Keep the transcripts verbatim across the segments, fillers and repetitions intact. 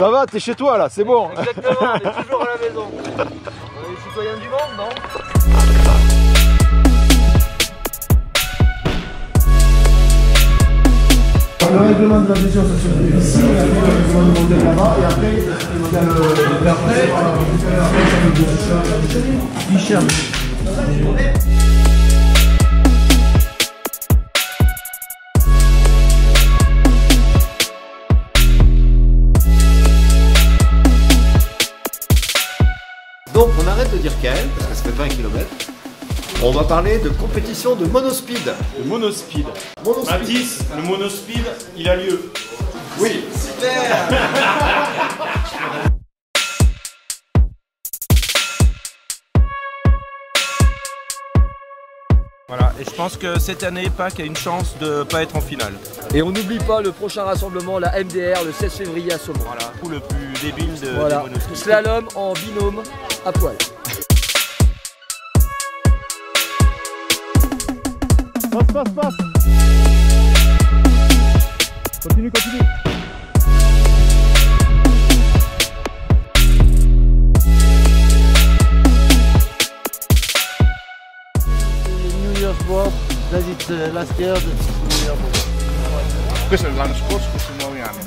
Ça va, t'es chez toi là, c'est bon. Exactement, on est toujours à la maison. On est les citoyens du monde, non? Le règlement de la gestion, ça se fait ici, le règlement de monter là-bas, et après, il y a le après, Guichard. Donc on arrête de dire Kael, parce que ça fait vingt kilomètres. On va parler de compétition de monospeed. Le monospeed. Monospeed. Mathis, le monospeed, il a lieu. Oui, super. Voilà, et je pense que cette année, P A C a une chance de ne pas être en finale. Et on n'oublie pas le prochain rassemblement, la M D R, le seize février à Saumon. Voilà, pour le plus débile de, voilà. des monospeed. Slalom en binôme à poil. Passe, passe, passe. Continue, continue. New Year's War, does it uh, last year? New Year's War. Questo è l'anno scorso, questi nuovi anni.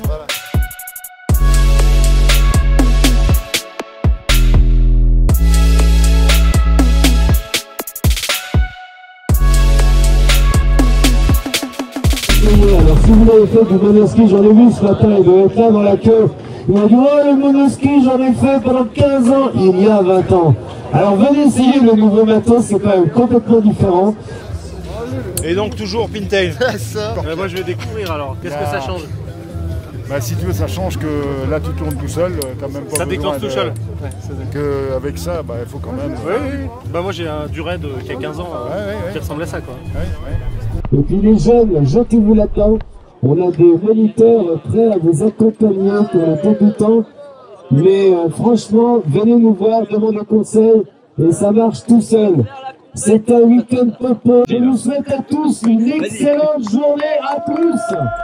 Alors si vous l'avez fait du monoski, j'en ai vu ce matin, il doit être là dans la queue. Il m'a dit oh le monoski j'en ai fait pendant quinze ans, il y a vingt ans. Alors venez essayer le nouveau matos, c'est quand même complètement différent. Et donc toujours Pintail. Ça. Euh, moi je vais découvrir alors, qu'est-ce bah, que ça change? Bah si tu veux ça change que là tu tournes tout seul, t'as même pas ça besoin déclenche de... tout seul. Que avec ça, bah il faut quand même... Oui, oui, oui. Bah moi j'ai un Dured qui a quinze ans euh, ouais, ouais, ouais. qui ressemble à ça quoi. Ouais, ouais. Et puis les jeunes, jetez-vous là-dedans. On a des moniteurs prêts à vous accompagner pour les débutants. Mais euh, franchement, venez nous voir, demandez conseil et ça marche tout seul. C'est un week-end popo. Je vous souhaite à tous une excellente journée. À plus.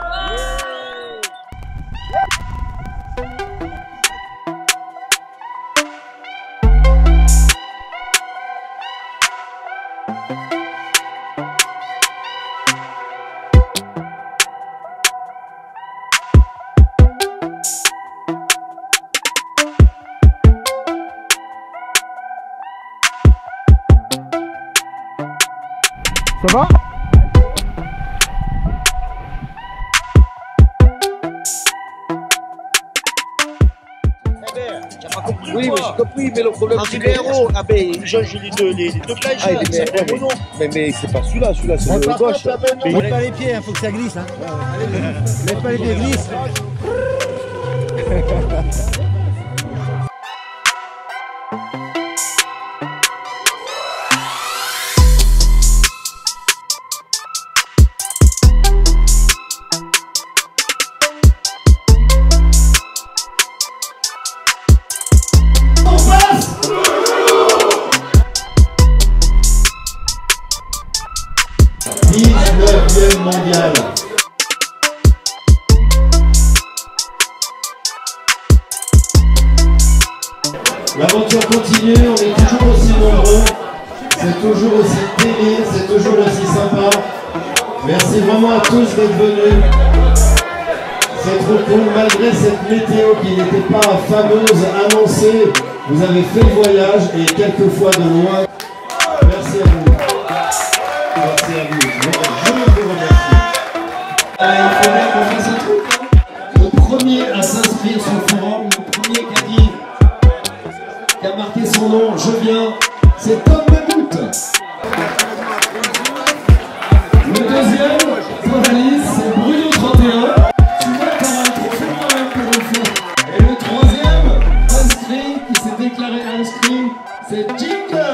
Ça va? Oui, mais j'ai compris, mais le problème c'est que... héros, ah ben, il change les deux, les, les deux plages, Ah, là, il est c'est bien, pas bon, non. mais, mais c'est pas celui-là, celui-là c'est le gauche. Mets pas les pieds, il faut que ça glisse. Hein. Mets pas les pieds, glisse. dix-neuvième mondial. L'aventure continue, on est toujours aussi nombreux, c'est toujours aussi délire, c'est toujours aussi sympa. Merci vraiment à tous d'être venus. C'est trop cool, malgré cette météo qui n'était pas fameuse, annoncée, vous avez fait le voyage et quelquefois de loin. Merci à vous. Merci à vous. Je vous remercie. Euh, il faudrait qu'on fasse un truc. Hein. Le premier à s'inscrire sur le forum, le premier qui a dit, qui a marqué son nom, je viens, c'est Tom Mammouth. Le deuxième, pour Alice, c'est Bruno trente et un. Tu vois, t'auras un trophée quand même pour le faire. Et le troisième, inscrit, qui s'est déclaré inscrit, c'est Jingle.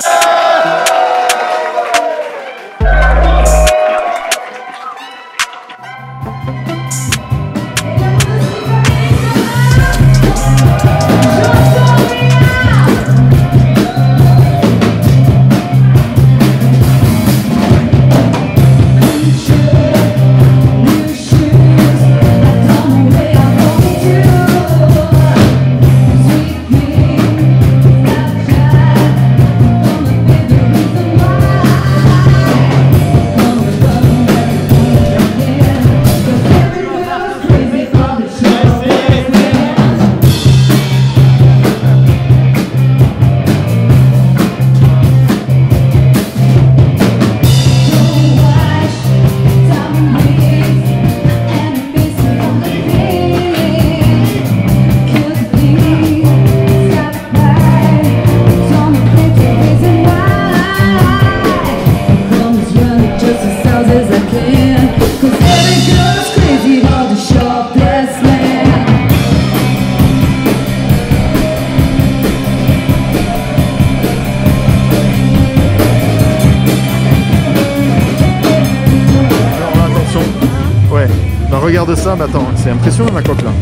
regarde ça, mais attends, c'est impressionnant la coque là.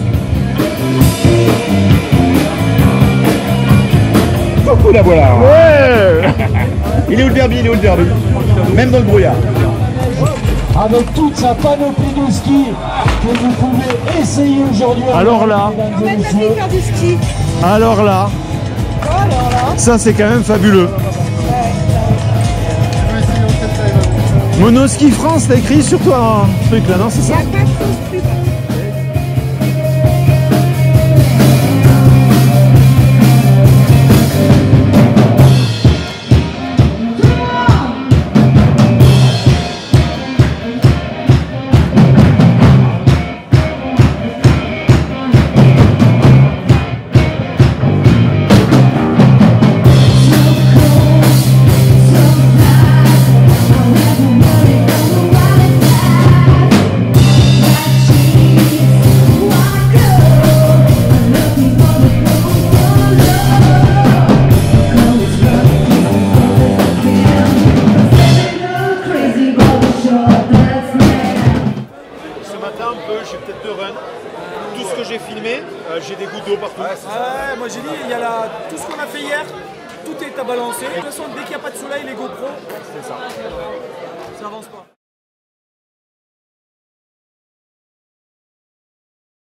Beaucoup la voilà. Ouais. Il est où le derby? Il est où le derby? Même dans le brouillard. Avec toute sa panoplie de ski que vous pouvez essayer aujourd'hui. Alors là, On va jamais faire du ski. alors là, Oh, alors là. ça c'est quand même fabuleux. Monoski France, t'as écrit sur toi un truc là, non? C'est Il n'y ça? a pas de fausse pub. J'ai peut-être deux runs. Tout ce que j'ai filmé, euh, j'ai des gouttes d'eau partout. Ouais, ouais, moi j'ai dit, il y a la... tout ce qu'on a fait hier, tout est à balancer. De toute façon, dès qu'il n'y a pas de soleil, les GoPro, c'est ça. Ça avance pas.